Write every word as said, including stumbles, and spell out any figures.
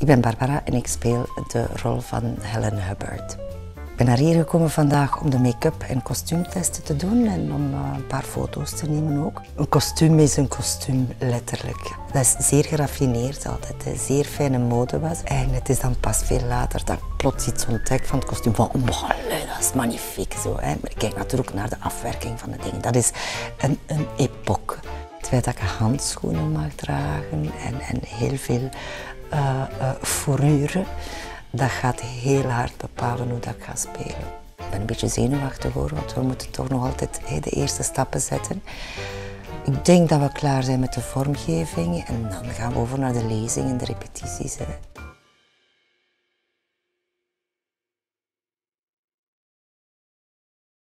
Ik ben Barbara en ik speel de rol van Helen Hubbard. Ik ben naar hier gekomen vandaag om de make-up en kostuumtesten te doen en om uh, een paar foto's te nemen ook. Een kostuum is een kostuum, letterlijk. Dat is zeer geraffineerd altijd, hè. Zeer fijne mode was. En het is dan pas veel later dat ik plots iets ontdek van het kostuum van oh, dat is magnifiek zo. Hè. Maar ik kijk natuurlijk naar de afwerking van de dingen. Dat is een, een epoque. Het feit dat ik handschoenen mag dragen en, en heel veel uh, uh, fourrure, dat gaat heel hard bepalen hoe dat ik ga spelen. Ik ben een beetje zenuwachtig hoor, want we moeten toch nog altijd hey, de eerste stappen zetten. Ik denk dat we klaar zijn met de vormgeving en dan gaan we over naar de lezing en de repetities. Hè.